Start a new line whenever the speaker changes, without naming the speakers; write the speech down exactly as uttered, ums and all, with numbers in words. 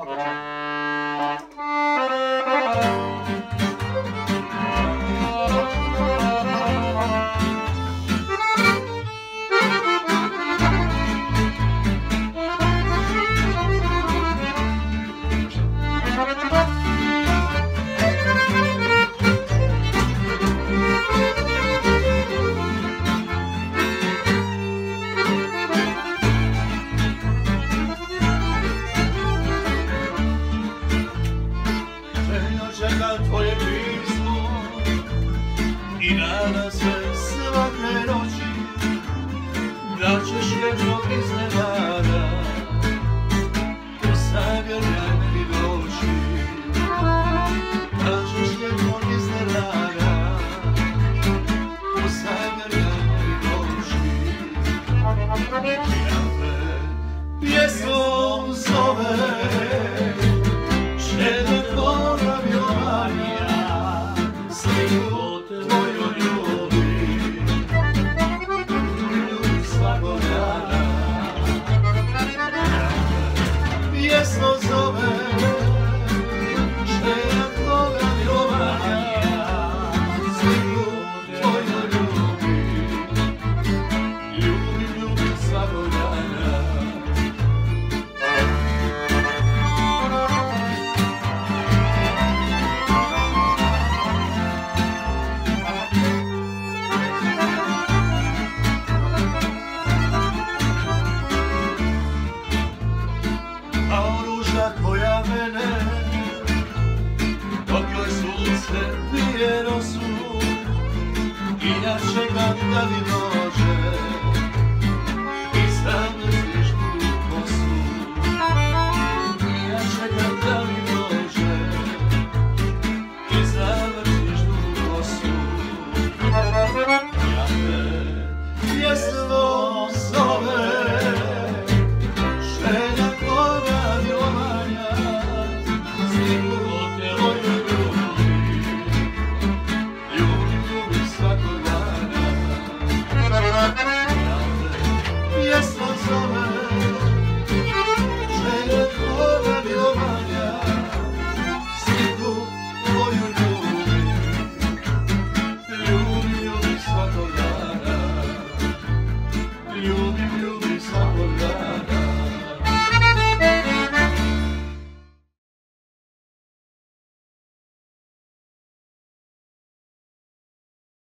Tvoje pismo i nada se svake noći da ćeš jednog iznenada u zagrljaj meni doći, da ćeš jednog iznenada u zagrljaj meni doći. Ja te pjesmom zovem, željno tvoja vjerovanja, sliku tvoju ljubi, ljubi svakog dana. Ja te pjesmom zovem, željno tvoja vjerovanja, sliku tvoju ljubi, ljubi, ljubi svakog dana. Koja mene, dok joj sunce bije nosu, i ja čekam da vidim